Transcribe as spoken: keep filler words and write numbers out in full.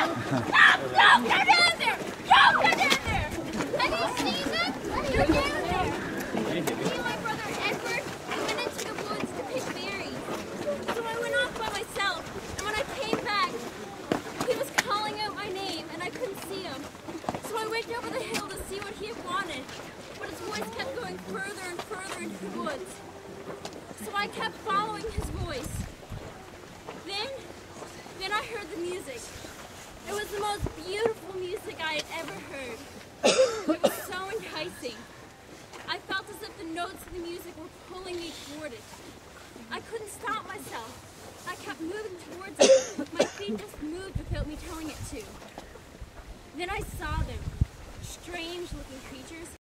Don't go down there! Don't go down there! Have you seen them? They're down there. Me and my brother Edward went into the woods to pick berries. So I went off by myself, and when I came back, he was calling out my name, and I couldn't see him. So I went over the hill to see what he had wanted, but his voice kept going further and further into the woods. So I kept following his voice. Then, then I heard the music. It was the most beautiful music I had ever heard. It was so enticing. I felt as if the notes of the music were pulling me toward it. I couldn't stop myself. I kept moving towards it. My feet just moved without me telling it to. Then I saw them. Strange looking creatures.